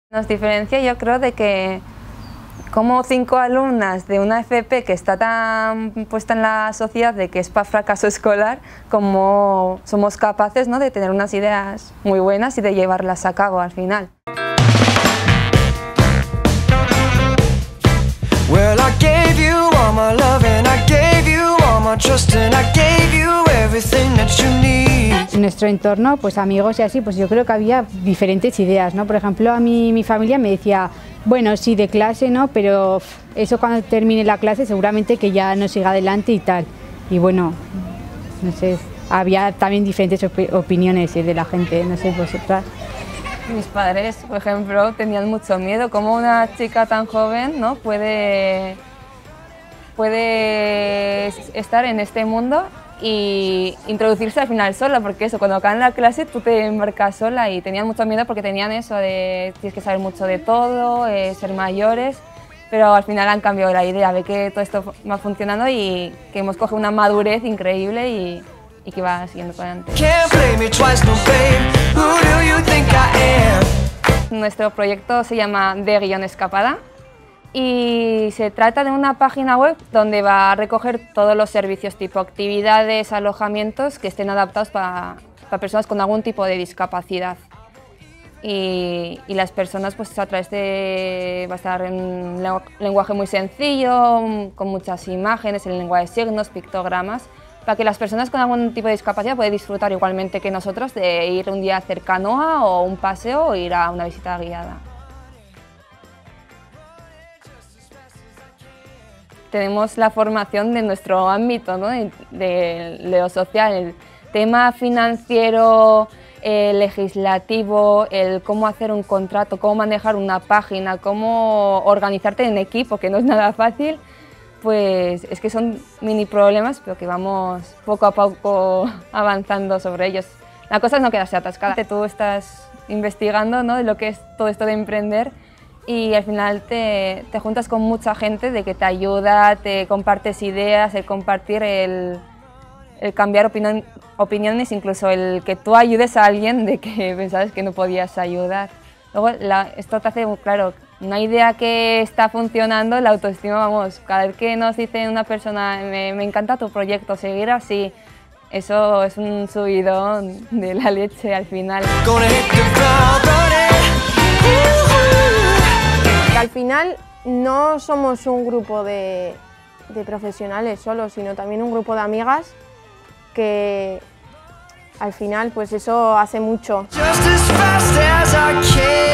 Nos diferencia, yo creo, de que como 5 alumnas de una FP que está tan puesta en la sociedad de que es para fracaso escolar, como somos capaces, ¿no?, de tener unas ideas muy buenas y de llevarlas a cabo al final. Well, I gave you all my love and I gave you all my trust and I gave you everything that you need. En nuestro entorno, pues amigos y así, pues yo creo que había diferentes ideas, ¿no? Por ejemplo, a mí mi familia me decía, bueno, sí, de clase, ¿no? Pero eso cuando termine la clase seguramente que ya no siga adelante y tal. Y bueno, no sé, había también diferentes opiniones de la gente, no sé, vosotras. Mis padres, por ejemplo, tenían mucho miedo. Cómo una chica tan joven, ¿no?, puede estar en este mundo y introducirse al final sola, porque eso, cuando acaban la clase tú te embarcas sola, y tenían mucho miedo porque tenían eso de tienes que saber mucho de todo, ser mayores, pero al final han cambiado la idea, ve que todo esto va funcionando y que hemos cogido una madurez increíble y que va siguiendo para adelante. Nuestro proyecto se llama De_Escapada y se trata de una página web donde va a recoger todos los servicios tipo actividades, alojamientos que estén adaptados para personas con algún tipo de discapacidad. Y las personas, pues a través de, va a estar en lenguaje muy sencillo, con muchas imágenes, en lenguaje de signos, pictogramas, para que las personas con algún tipo de discapacidad puedan disfrutar igualmente que nosotros de ir un día a hacer canoa o un paseo o ir a una visita guiada. Tenemos la formación de nuestro ámbito, ¿no?, de lo social, el tema financiero, legislativo, el cómo hacer un contrato, cómo manejar una página, cómo organizarte en equipo, que no es nada fácil. Pues es que son mini problemas, pero que vamos poco a poco avanzando sobre ellos. La cosa es no quedarse atascada. Tú estás investigando, ¿no?, de lo que es todo esto de emprender y al final te juntas con mucha gente de que te ayuda, te compartes ideas, el compartir, el cambiar opiniones, incluso el que tú ayudes a alguien de que pensabas que no podías ayudar. Luego esto te hace, claro, una idea que está funcionando, la autoestima, vamos, cada vez que nos dice una persona, me encanta tu proyecto, seguir así, eso es un subidón de la leche al final. Al final no somos un grupo de profesionales solo, sino también un grupo de amigas que al final pues eso hace mucho.